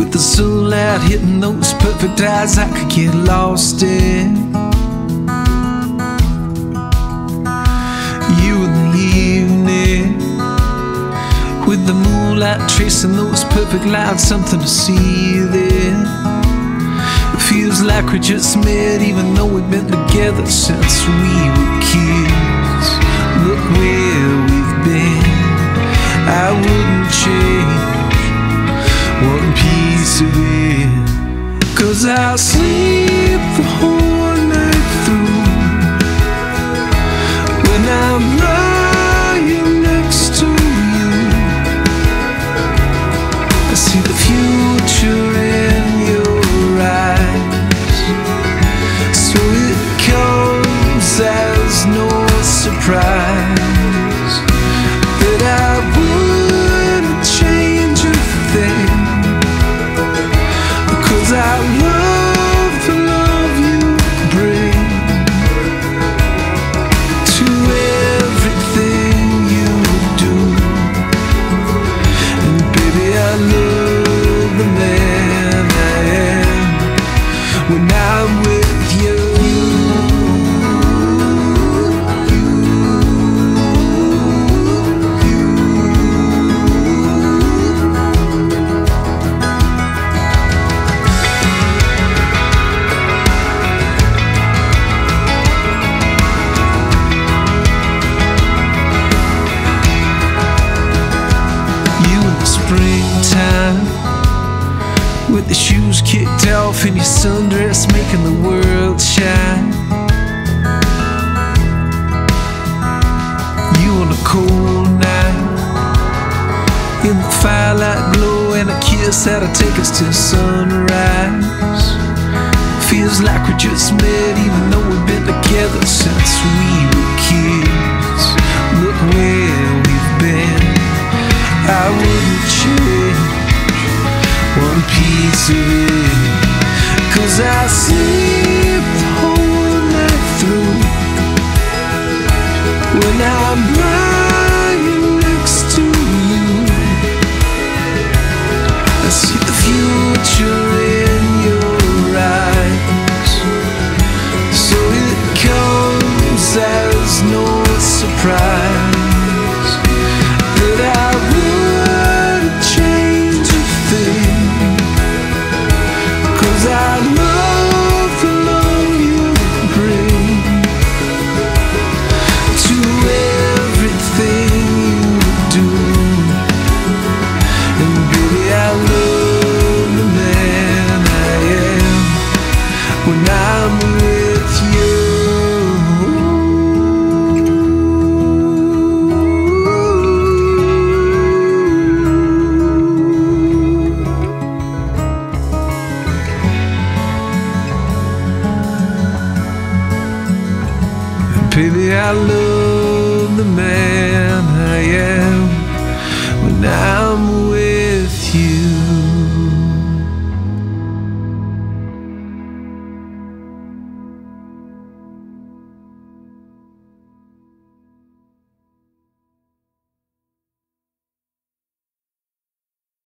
With the sunlight hitting those perfect eyes I could get lost in. You in the evening, with the moonlight tracing those perfect lines, something to see there. It feels like we just met, even though we've been together since we were kids. Look where we've been, I wouldn't change one piece of it, 'cause I'll sleep the whole night through when I'm lying next to you. I see the future in your eyes, so it comes as no surprise that I wouldn't change a thing, because I love the love you bring to everything you do. And baby, I love the man I am when I'm with you. Springtime, with the shoes kicked off and your sundress making the world shine. You on a cold night, in the firelight glow, and a kiss that'll take us to sunrise. Feels like we just met, even though we've been together since we were kids. Look where we've been, I wouldn't change one piece of it, 'cause I sleep the whole night through when I'm lying next to you. I see the future in your eyes, so it comes as no surprise that I wouldn't change a thing, 'cause I love the love you bring to everything you do. And baby, I love the man I am when I'm with you. Baby, I love the man I am when I'm with you.